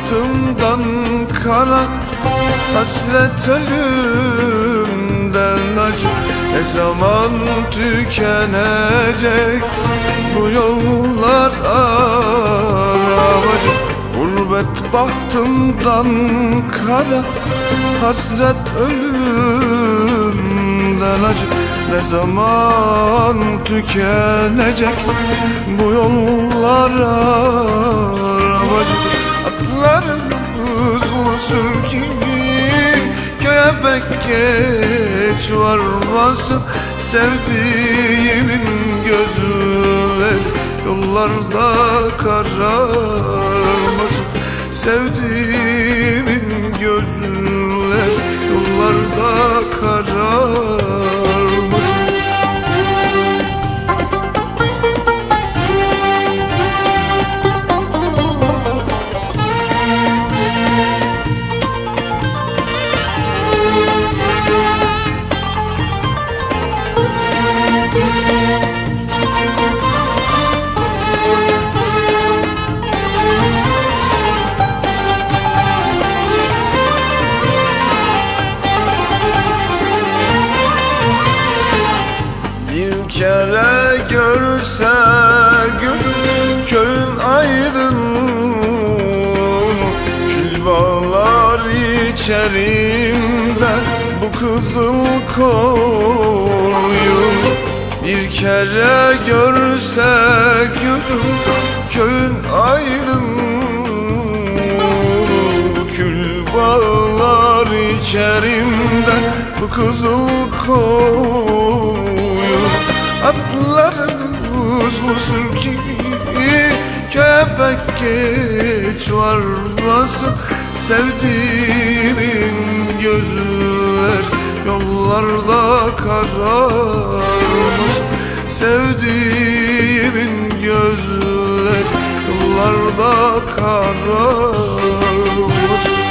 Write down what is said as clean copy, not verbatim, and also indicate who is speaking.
Speaker 1: bahtımdan kara, hasret ölümden acı. Ne zaman tükenecek bu yollar arabacı? Gurbet bahtımdan kara, hasret ölümden acı. Ne zaman tükenecek bu yollar arabacı? Atlarımız usul gibi köye pek geç varmasın. Sevdiğimin gözleri yollarda kararmasın. Sevdiğimin gözleri yollarda kararmasın. Bir kere görse gözüm köyün aydın, kül bağlar içerimde bu kızıl koyun. Bir kere görse gözüm köyün aydın, kül bağlar içerimde bu kızıl koyun. Atlarımız usul gibi köye pek geç varmasın. Sevdiğimin gözler yollarda kararmasın. Sevdiğimin gözler yollarda kararmasın.